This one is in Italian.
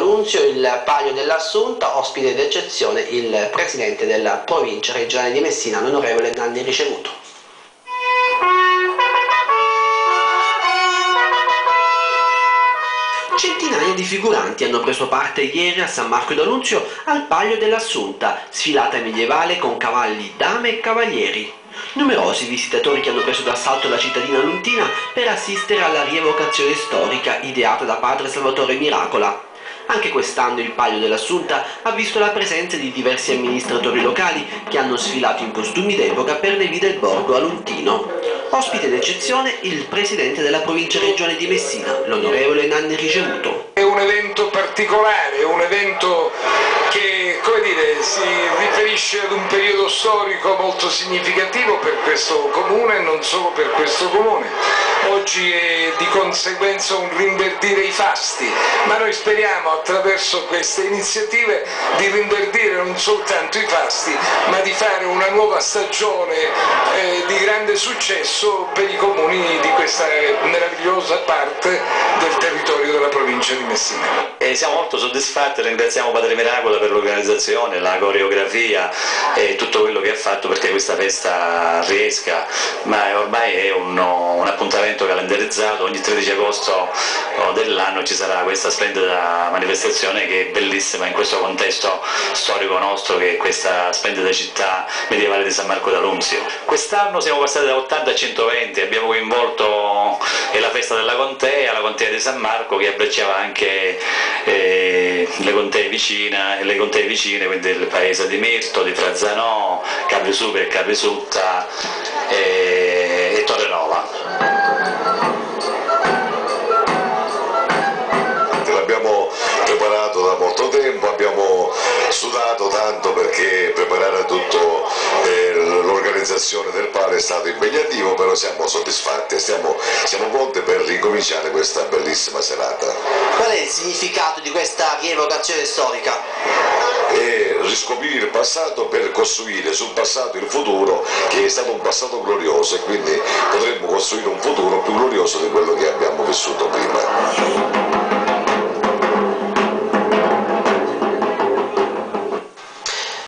d'Annunzio, il Palio dell'Assunta, ospite d'eccezione il presidente della provincia regionale di Messina, l'onorevole Nanni Ricevuto. Centinaia di figuranti hanno preso parte ieri a San Marco d'Annunzio al Palio dell'Assunta, sfilata medievale con cavalli, dame e cavalieri. Numerosi visitatori che hanno preso d'assalto la cittadina luntina per assistere alla rievocazione storica ideata da padre Salvatore Miracola. Anche quest'anno il Palio dell'Assunta ha visto la presenza di diversi amministratori locali che hanno sfilato in costumi d'epoca per le vie del borgo aluntino. Ospite d'eccezione il presidente della provincia regionale di Messina, l'onorevole Nanni Ricevuto. È un evento particolare, è un evento che, come dire, si riferisce ad un periodo storico molto significativo per questo comune e non solo per questo comune. Oggi è di conseguenza un rinverdire i fasti, ma noi speriamo attraverso queste iniziative di rinverdire non soltanto i fasti, ma di fare una nuova stagione di grande successo per i comuni di questa meravigliosa parte del territorio della provincia di Messina. Siamo molto soddisfatti, ringraziamo Padre Miracola per l'organizzazione, la coreografia e tutto quello che ha fatto perché questa festa riesca, ma ormai è un appuntamento calendarizzato. Ogni 13 agosto dell'anno ci sarà questa splendida manifestazione che è bellissima in questo contesto storico nostro, che è questa splendida città medievale di San Marco d'Annunzio. Quest'anno siamo passati da 80 a 120, abbiamo coinvolto la festa della contea, la contea di San Marco, che abbracciava anche le contee vicine, quindi il paese di Mirto, di Frazzanò, Carrisupia e Carrisutta e Torrenova. L'abbiamo preparato da molto tempo, abbiamo sudato tanto perché preparare tutto l'organizzazione del Palio è stato impegnativo, però siamo soddisfatti e siamo pronti per ricominciare questa bellissima serata. Qual è il significato di questa rievocazione storica? E riscoprire il passato per costruire sul passato il futuro, che è stato un passato glorioso, e quindi potremmo costruire un futuro più glorioso di quello che abbiamo vissuto prima.